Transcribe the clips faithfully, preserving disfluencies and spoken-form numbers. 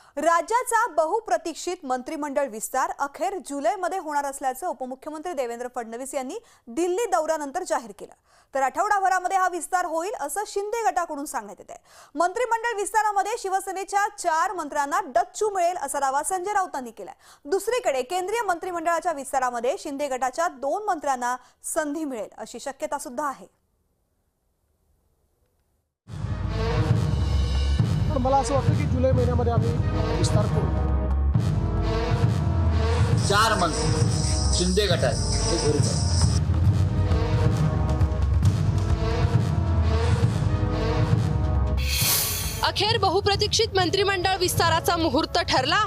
राज्याचा बहुप्रतीक्षित मंत्रिमंडळ विस्तार अखेर जुलैमध्ये होणार असल्याचं उपमुख्यमंत्री देवेंद्र फडणवीस यांनी दिल्ली दौऱ्यानंतर जाहीर केलं। तर आठवडाभरामध्ये हा विस्तार होईल असं शिंदे गटाकडून सांगण्यात येत आहे। मंत्रिमंडळ विस्तारामध्ये शिवसेनेच्या चार मंत्र्यांना डच्चू मिळेल असा दावा संजय राऊतांनी केलाय। दुसरीकडे केंद्रीय मंत्रिमंडळाच्या विस्तारामध्ये शिंदे गटाच्या दोन मंत्र्यांना संधी मिळेल अशी शक्यता सुद्धा आहे। मला असं वाटतं की जुलै महिन्यामध्ये आम्ही विस्तार करू। चार मंत्री शिंदे गटात हे घरी जातात। अखेर बहुप्रतीक्षित मंत्रिमंडळ विस्ताराचा मुहूर्त ठरला।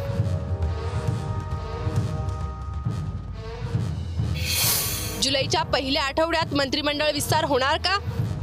जुलैच्या पहिल्या आठवड्यात मंत्रिमंडळ विस्तार होणार का?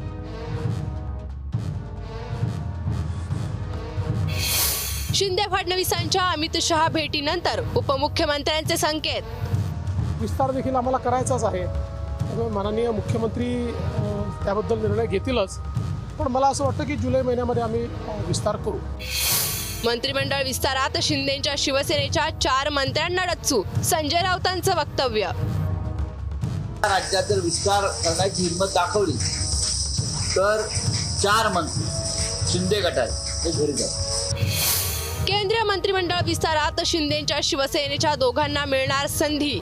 शिंदे फडणवीसांच्या अमित शहा भेटीनंतर उपमुख्यमंत्र्यांचे संकेत। विस्तार देखील आम्हाला करायचाच आहे, त्यामुळे माननीय मुख्यमंत्री त्याबद्दल निर्णय घेतीलच, पण मला असं वाटतं की जुलै महिन्यामध्ये आम्ही विस्तार करू। मंत्रिमंडळ विस्तारात शिंदेच्या शिवसेनेच्या चार मंत्र्यांना डच्चू, संजय राऊतांचं वक्तव्य। राज्यात जर विस्तार करण्याची हिंमत दाखवली तर चार मंत्री शिंदे गटात हे घरी जातात। केंद्रीय मंत्रिमंडळ विस्तारात शिंदेच्या शिवसेनेच्या दोघांना मिळणार संधी।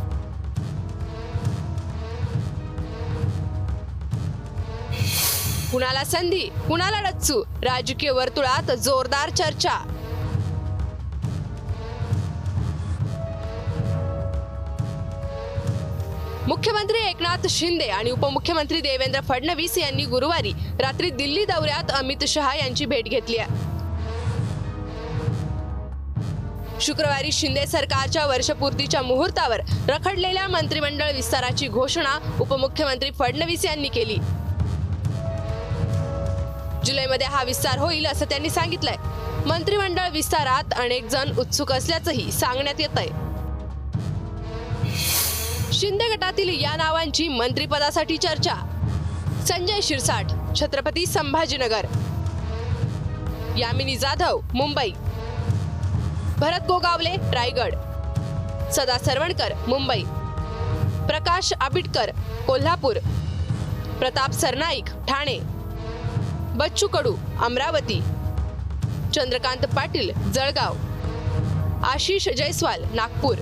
कुणाला संधी, कुणाला डच्चू, राजकीय वर्तुळात जोरदार चर्चा। मुख्यमंत्री एकनाथ शिंदे आणि उपमुख्यमंत्री देवेंद्र फडणवीस यांनी गुरुवारी रात्री दिल्ली दौऱ्यात अमित शहा यांची भेट घेतली आहे। शुक्रवारी शिंदे सरकारच्या वर्षपूर्तीच्या मुहूर्तावर रखडलेल्या मंत्रिमंडळ विस्ताराची घोषणा उपमुख्यमंत्री फडणवीस यांनी केली। जुलैमध्ये हा विस्तार होईल असं त्यांनी सांगितलंय। मंत्रिमंडळ विस्तारात अनेक जण उत्सुक असल्याचंही सांगण्यात येतंय। शिंदे गटातील या नावांची मंत्रिपदासाठी चर्चा। संजय शिरसाट, छत्रपती संभाजीनगर, यामिनी जाधव, मुंबई, भरत गोगावले, रायगड, सदा सरवणकर, मुंबई, प्रकाश आबिटकर, कोल्हापूर, प्रताप सरनाईक, ठाणे, बच्चू कडू, अमरावती, चंद्रकांत पाटील, जळगाव, आशिष जयस्वाल, नागपूर।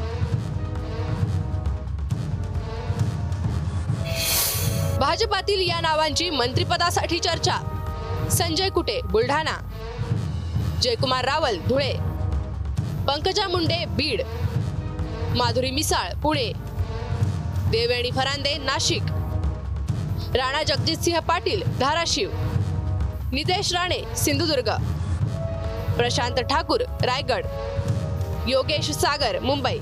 भाजपातील या नावांची मंत्रिपदासाठी चर्चा। संजय कुटे, बुलढाणा, जयकुमार रावल, धुळे, पंकजा मुंडे, बीड, माधुरी मिसाळ, पुणे, देवयानी फरांदे, नाशिक, राणा जगजितसिंह पाटील, धाराशिव, नितेश राणे, सिंधुदुर्ग, प्रशांत ठाकूर, रायगड, योगेश सागर, मुंबई।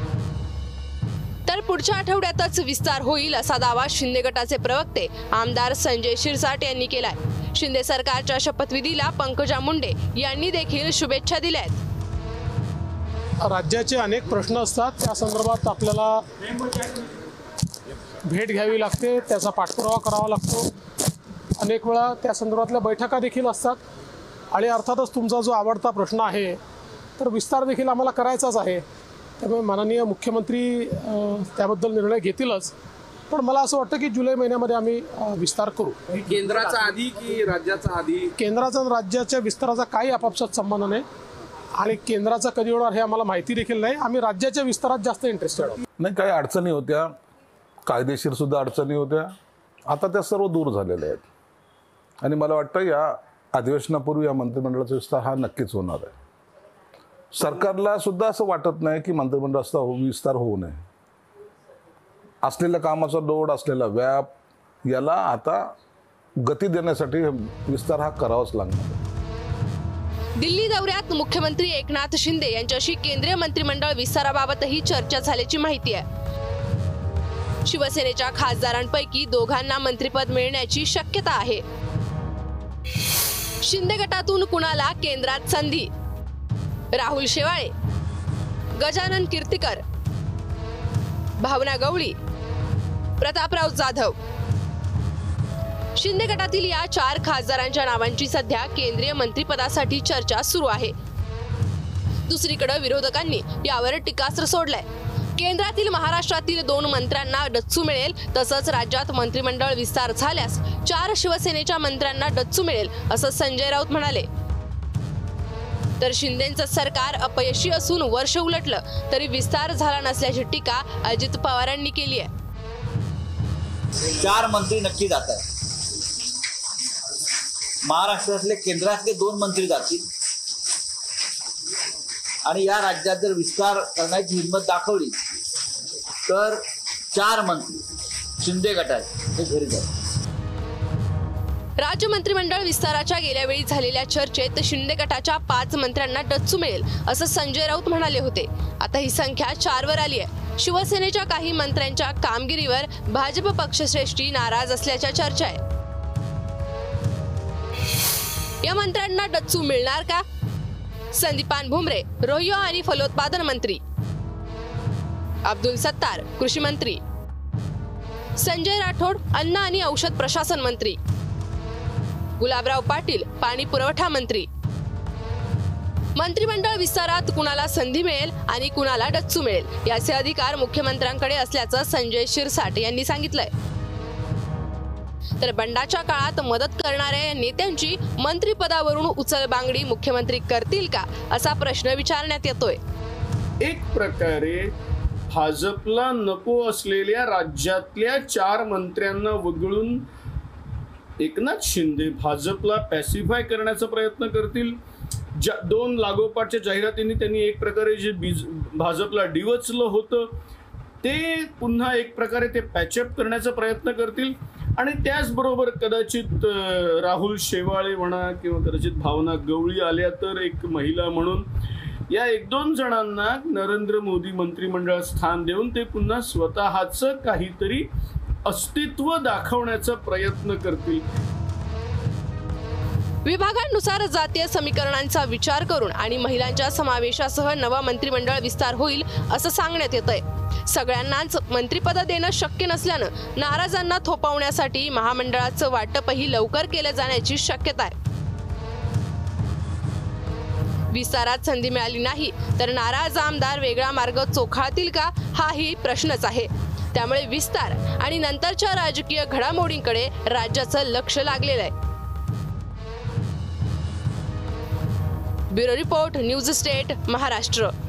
तर पुढच्या आठवड्यातच विस्तार होईल असा दावा शिंदे गटाचे प्रवक्ते आमदार संजय शिरसाट यांनी केलाय। शिंदे सरकारच्या शपथविधीला पंकजा मुंडे यांनी देखील शुभेच्छा दिल्यात। राज्याचे अनेक प्रश्न असतात, त्या संदर्भात आपल्याला भेट घ्यावी लागते, त्याचा पाठपुरावा करावा लागतो। अनेक वेळा त्या संदर्भातल्या बैठका देखील असतात आणि अर्थातच तुमचा जो आवडता प्रश्न आहे तर विस्तार देखील आम्हाला करायचाच आहे, त्यामुळे माननीय मुख्यमंत्री त्याबद्दल निर्णय घेतीलच, पण मला असं वाटतं की जुलै महिन्यामध्ये आम्ही विस्तार करू। केंद्राचा आधी की राज्याचा आधी? केंद्राचा आणि राज्याच्या विस्ताराचा काही आपापसात संबंध नाही आणि केंद्राचा कधी होणार हे आम्हाला माहिती देखील नाही। आम्ही राज्याच्या विस्तारात जास्त इंटरेस्टेड आहोत। नाही, काही अडचणी होत्या, कायदेशीर सुद्धा अडचणी होत्या, आता त्या सर्व दूर झालेल्या आहेत आणि मला वाटतं या अधिवेशनापूर्वी या मंत्रिमंडळाचा विस्तार हा नक्कीच होणार आहे। सरकारला सुद्धा असं वाटत नाही की मंत्रिमंडळाचा विस्तार होऊ नये। असलेल्या कामाचा लोड, असलेला व्याप याला आता गती देण्यासाठी विस्तार हा करावाच लागणार। दिल्ली दौऱ्यात मुख्यमंत्री एकनाथ शिंदे यांच्याशी केंद्रीय मंत्रिमंडळ विस्ताराबाबतही चर्चा झाल्याची माहिती आहे। शिवसेनेच्या खासदारांपैकी दोघांना मंत्रिपद मिळण्याची शक्यता आहे। शिंदे गटातून कुणाला केंद्रात संधी? राहुल शेवाळे, गजानन कीर्तिकर, भावना गवळी, प्रतापराव जाधव। शिंदे गटातील या चार खासदारांच्या नावांची सध्या केंद्रीय मंत्रिपदासाठी चर्चा सुरू आहे। दुसरीकडे विरोधकांनी यावर टीकास्त्र सोडलंय. केंद्रातील महाराष्ट्रातील दोन मंत्र्यांना डच्चू मिळेल, तसंच राज्यात मंत्रिमंडळ विस्तार झाल्यास चार शिवसेनेच्या मंत्र्यांना डच्चू मिळेल असं संजय राऊत म्हणाले. तर शिंदेंचं सरकार अपयशी असून वर्ष उलटलं तरी विस्तार झाला नसल्याची टीका अजित पवारांनी केली आहे. चार मंत्री नक्की जात आहेत. महाराष्ट्रातले केंद्रातले दोन मंत्री जातील आणि या राज्यात जर विस्तार करण्याची हिंमत दाखवली तर चार मंत्री शिंदे गटाचे हे घरी जातील. राज्य मंत्रिमंडळ विस्ताराच्या गेल्या वेळी झालेल्या चर्चेत शिंदे गटाच्या पाच मंत्र्यांना डच्चू मिळेल असं संजय राऊत म्हणाले होते. आता ही संख्या चार वर आली आहे. शिवसेनेच्या काही मंत्र्यांच्या कामगिरीवर भाजप पक्षश्रेष्ठी नाराज असल्याच्या चर्चा आहे. या मंत्र्यांना डच्चू मिळणार का? संदीपान भुमरे रोहियो आणि फलोत्पादन मंत्री, अब्दुल सत्तार कृषी मंत्री, संजय राठोड अन्न आणि औषध प्रशासन मंत्री, गुलाबराव पाटील पाणी पुरवठा मंत्री. मंत्रिमंडळ विस्तारात कुणाला संधी मिळेल आणि कुणाला डच्चू मिळेल याचे अधिकार मुख्यमंत्र्यांकडे असल्याचं संजय शिरसाट यांनी सांगितलंय. तर बंडाच्या काळात मदत करणाऱ्या नेत्यांची मंत्रिपदावरून उचलबांगडी मुख्यमंत्री करतील का असा प्रश्न विचारण्यात येतोय. एक प्रकारे भाजपला नको असलेल्या राज्यातल्या चार मंत्र्यांना वगळून एकनाथ शिंदे भाजपला पॅसिफाय करण्याचा प्रयत्न करतील. ज्या दोन लागोपाठच्या जाहिरातींनी त्यांनी एक प्रकारे जे बीज भाजपला डिवचलं होतं ते पुन्हा एक प्रकारे ते पॅचअप करण्याचा प्रयत्न करतील. आणि त्याचबरोबर कदाचित राहुल शेवाळे म्हणा किंवा कदाचित भावना गवळी आल्या तर एक महिला म्हणून या एक दोन जणांना नरेंद्र मोदी मंत्रिमंडळात स्थान देऊन ते पुन्हा स्वतःचं काहीतरी अस्तित्व दाखवण्याचा प्रयत्न करतील. विभागांनुसार जातीय समीकरणांचा विचार करून आणि महिलांच्या समावेशासह नवा मंत्रिमंडळ विस्तार होईल असं सांगण्यात येतंय. सगळ्यांनाच मंत्रिपद देणं शक्य नसल्यानं नाराजांना थोपवण्यासाठी महामंडळाचं वाटपही लवकर केलं जाण्याची शक्यता आहे. विस्तारात संधी मिळाली नाही तर नाराज आमदार वेगळा मार्ग चोखाळतील का हाही प्रश्नच आहे. त्यामुळे विस्तार आणि नंतरच्या राजकीय घडामोडींकडे राज्याचं लक्ष लागलेलं आहे. Bureau report news state Maharashtra.